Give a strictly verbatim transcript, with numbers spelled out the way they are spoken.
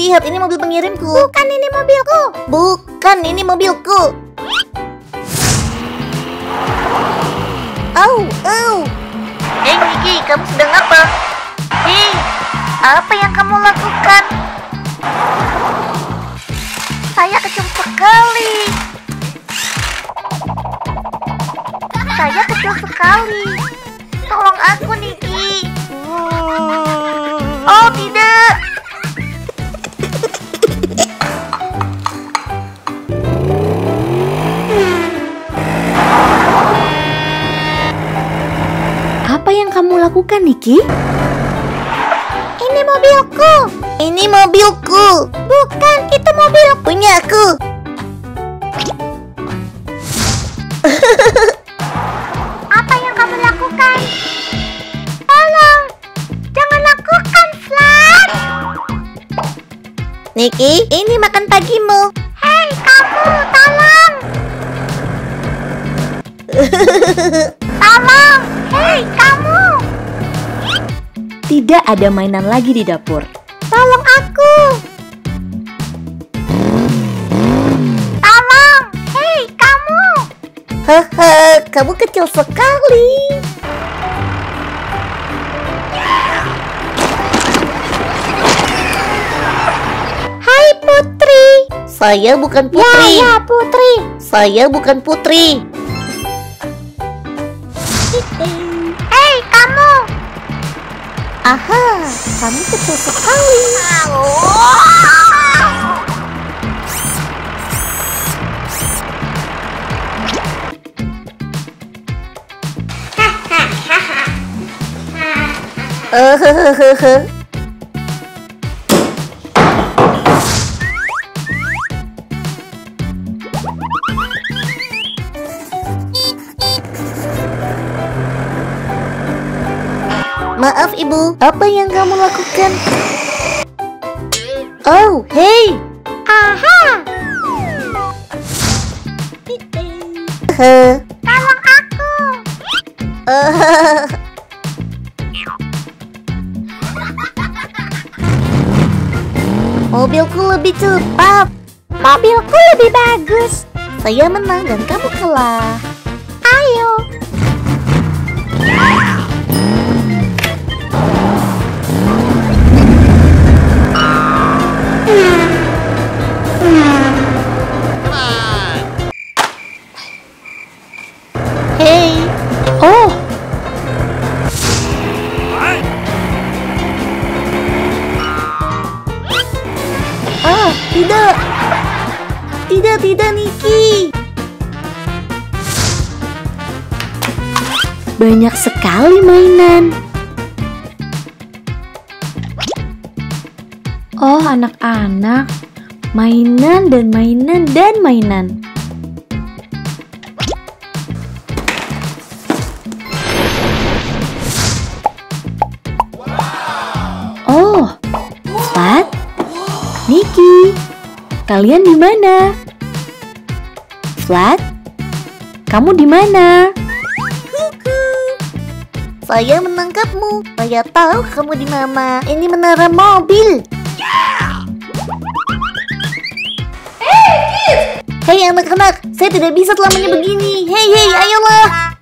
lihat, ini mobil pengirimku. Bukan, ini mobilku. Bukan, ini mobilku. Au, au. Hei Niki, kamu sedang apa? Hei, apa yang kamu lakukan? Saya kecil sekali. Saya kecil sekali. Tolong aku, Niki. Oh, tidak. Apa yang kamu lakukan, Niki? Ini mobilku. Ini mobilku. Bukan, itu mobil Punya aku. Apa yang kamu lakukan? Tolong, jangan lakukan, Flat. Niki, ini makan pagimu. Hei, kamu, tolong. Tolong, hei, kamu. Tidak ada mainan lagi di dapur. Tolong aku. Tolong, hei, kamu. Haha, kamu kecil sekali. Hai, Putri. Saya bukan putri. Ya, ya, Putri. Saya bukan putri. Hei, kamu. Aha, kamu kecil sekali. Hehehe. Maaf ibu, apa yang kamu lakukan? Oh, hey. Aha. Hehe. Tolong aku. Eh, Mobilku lebih cepat. Mobilku lebih bagus. Saya menang dan kamu kalah. Ayo. Hey. Oh. Ah, tidak. Tidak, tidak, Niki. Banyak sekali mainan. Oh, anak-anak. Mainan dan mainan dan mainan. Oh, Flat, Niki, kalian di mana? Flat, kamu di mana? Saya menangkapmu. Saya tahu kamu di mana. Ini menara mobil. Hei anak-anak, saya tidak bisa selamanya begini. Hei, hei, ayolah.